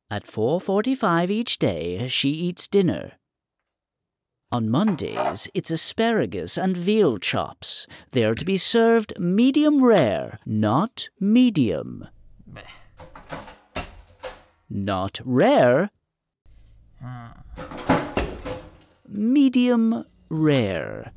At 4:45 each day, she eats dinner. On Mondays, it's asparagus and veal chops. They are to be served medium rare, not medium. Not rare. Medium rare.